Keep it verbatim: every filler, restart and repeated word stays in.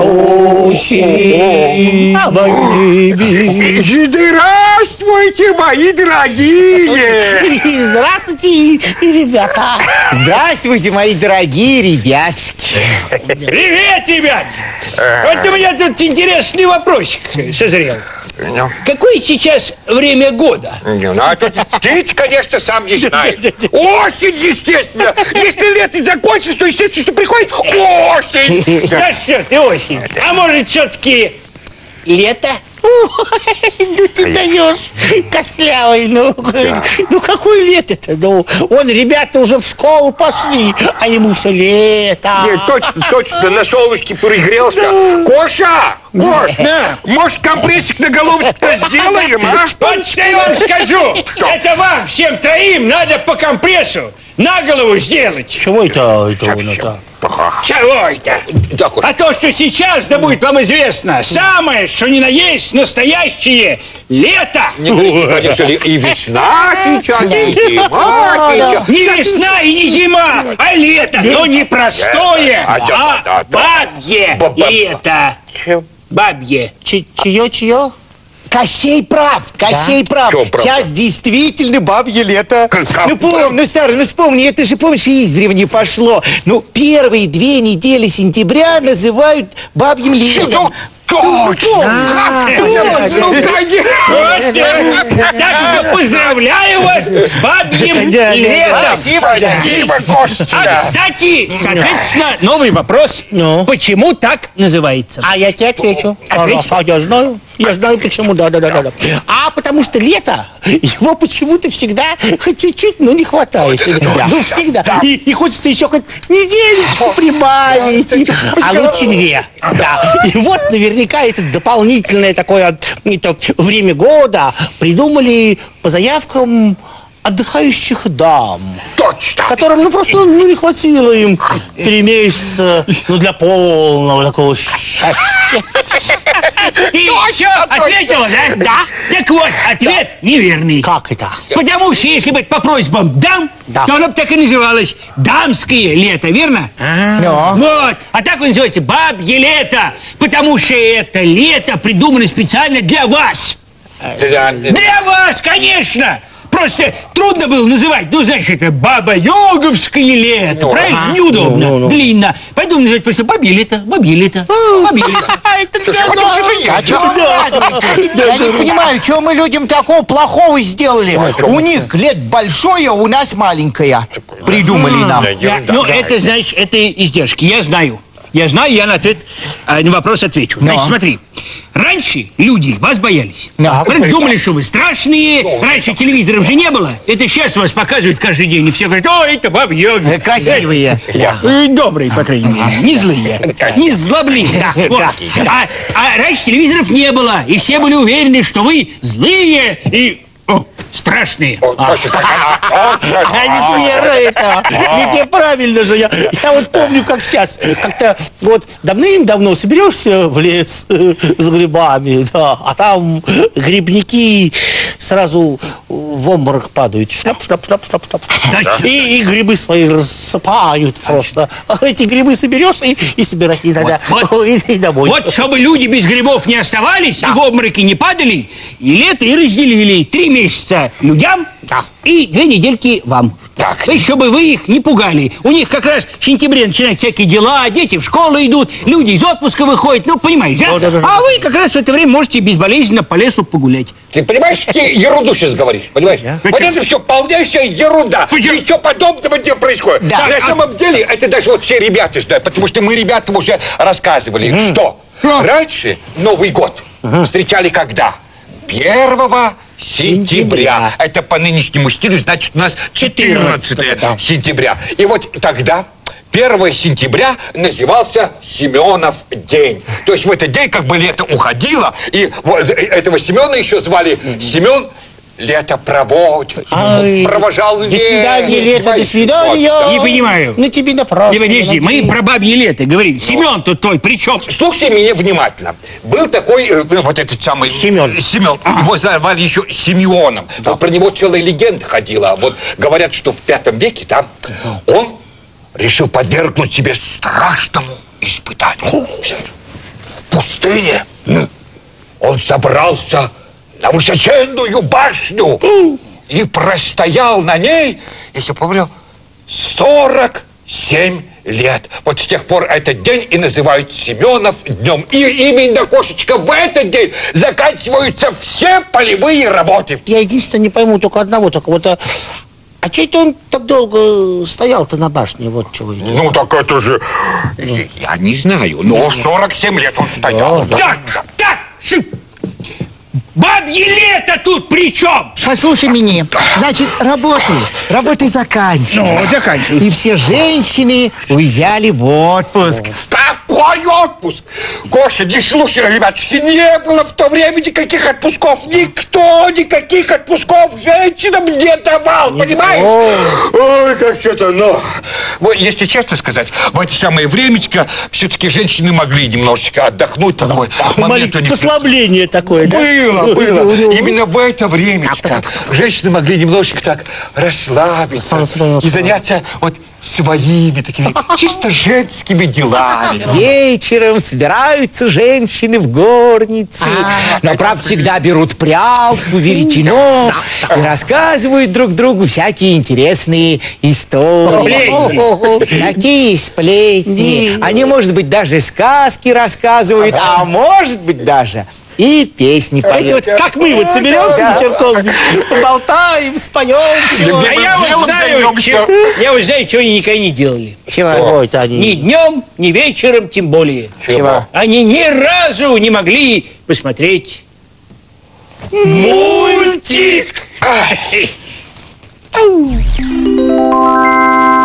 осень на небе. Здравствуйте, мои дорогие! Здравствуйте, ребята! Здравствуйте, мои дорогие ребятушки! Привет, ребят! Вот у меня тут интересный вопросик созрел. Ну. Какое сейчас время года? Ну, а тут ты, конечно, сам не знаешь. Осень, естественно. Если лето закончится, то естественно, что приходит осень. Да что ты, осень? А может, все-таки лето? Ну ты даешь, костлявый, ну, ну какое лето-то? Ну, он, ребята уже в школу пошли, а ему все лето. Нет, точно, точно, на солнышке перегрелся. Коша, Кош, может, компрессик на голову-то сделаем, а? Вот что я вам скажу. Это вам, всем троим, надо по компрессу на голову сделать. Чего это, это он это? Чего это? А то, что сейчас, да будет вам известно, самое, что ни на есть, настоящее лето. Конечно, и весна сейчас, и зима сейчас. Не весна и не зима, а лето, но не простое, а бабье лето. Бабье. Чье, чье? Кощей прав, Кощей да? прав. Сейчас действительно бабье лето. Как, ну помни, ну старый, ну вспомни, это же, помнишь, издревле пошло. Ну, первые две недели сентября называют бабьим летом. Точно! Так, поздравляю вас с бабьим летом! Спасибо, А, кстати, соответственно, новый вопрос. Почему так называется? А я тебе отвечу. Я знаю. Я знаю почему, да, да, да, да. А потому что лето, его почему-то всегда хоть чуть-чуть, но не хватает. Ну, всегда. И, и хочется еще хоть недельку прибавить. А лучше две. Да. И вот наверняка это дополнительное такое это, время года придумали по заявкам отдыхающих дам. Точно! Которым, ну, просто ну, не хватило им три месяца, ну, для полного такого счастья. Ты еще ответила, да? Да. Так вот, ответ неверный. Как это? Потому что если быть по просьбам дам, да. то оно бы так и называлось дамское лето, верно? А-а-а. Вот. А так он называется бабье лето, потому что это лето придумано специально для вас. Для вас, конечно! Просто трудно было называть, ну, знаешь, это баба-йоговское лето, ну, правильно? Ага. Неудобно, ну, ну, ну. длинно. Поэтому называть просто бабье лето, бабье лето, бабье лето. Это для нас. А что вы радуетесь? Я не понимаю, что мы людям такого плохого сделали. У них лет большое, у нас маленькое. Придумали нам. Ну, это, значит, это издержки, я знаю. Я знаю, я на ответ, на вопрос отвечу. Значит, смотри. Раньше люди вас боялись. Да. Думали, что вы страшные. Раньше телевизоров же не было. Это сейчас вас показывают каждый день. И все говорят, о, это бабьёги. Красивые. Добрые, по крайней мере. Не злые. Не злобливые. Вот. А, а раньше телевизоров не было. И все были уверены, что вы злые и... О, страшные. А ведь верно это. Ведь правильно же. Я, я вот помню, как сейчас. Как-то вот давным-давно соберешься в лес с грибами, да, а там грибники сразу в обморок падают. Шляп, шляп, шляп, шляп, шляп. И, и грибы свои рассыпают просто. А эти грибы соберешь и, и собирать не надо. Вот, и, и домой. Вот, чтобы люди без грибов не оставались, да. и в обмороки не падали, и лето и разделили. Три месяца людям, да. и две недельки вам. Так. То есть, чтобы вы их не пугали. У них как раз в сентябре начинают всякие дела, дети в школу идут, люди из отпуска выходят, ну, понимаешь, да? Да, да, да. А вы как раз в это время можете безболезненно по лесу погулять. Ты понимаешь, ты ерунду сейчас говоришь, понимаешь? Да? Вот это все полнейшая ерунда. Почему? Ничего подобного не происходит. Да. На а... самом деле, это даже вот все ребята знают, потому что мы ребятам уже рассказывали, mm. что mm. раньше Новый год mm. встречали когда? Первого сентября. Это по нынешнему стилю, значит, у нас четырнадцатое сентября. И вот тогда первое сентября назывался Семенов день. То есть в этот день как бы лето уходило, и вот этого Семена еще звали Семен лето проводит, Ай, провожал лето. До свидания, лето, до свидания. Вот, да. Не понимаю. На тебе напросто. Не подожди, мы про бабье лето говорили. Семен тут твой, при чем? Слушай меня внимательно. Был такой, э, вот этот самый... Семен. Семен. А. Его звали еще Симеоном. Да. Вот про него целая легенда ходила. Вот говорят, что в пятом веке, да, он решил подвергнуть себе страшному испытанию. пустыне он забрался на высоченную башню и простоял на ней, если помню, сорок семь лет. Вот с тех пор этот день и называют Семенов днем. И именно, кошечка, в этот день заканчиваются все полевые работы. Я единственное не пойму только одного, только вот... А, а че это он так долго стоял-то на башне? Вот чего идет. Ну, так это же... Я не знаю, но сорок семь лет он стоял. Да, Так, так, шип. Бабье лето тут при чем? Послушай меня, значит, работы, работы заканчиваются. Ну, заканчиваются. И все женщины уезжали в отпуск. Какой отпуск? Гоша, не слушай, ребятушки, не было в то время никаких отпусков. Никто никаких отпусков женщинам не давал, понимаешь? Ой, как что-то, но... Вот, если честно сказать, в это самое времечко все-таки женщины могли немножечко отдохнуть. Такой момент у них... Послабление такое, да? Было, было. Именно в это времечко женщины могли немножечко так расслабиться и заняться вот своими такими чисто женскими делами. Вечером собираются женщины в горнице, но, правда, всегда берут прялку, веретено и рассказывают друг другу всякие интересные истории. Такие сплетни. Они, может быть, даже сказки рассказывают, а может быть, даже... и песни поют. Вот, как мы вот соберемся вечерком, поболтаем, споем. А я вот знаю, чего, я вот знаю, чего они никогда не делали. Чего это они? Ни днем, ни вечером, тем более. Чего? Они ни разу не могли посмотреть мультик.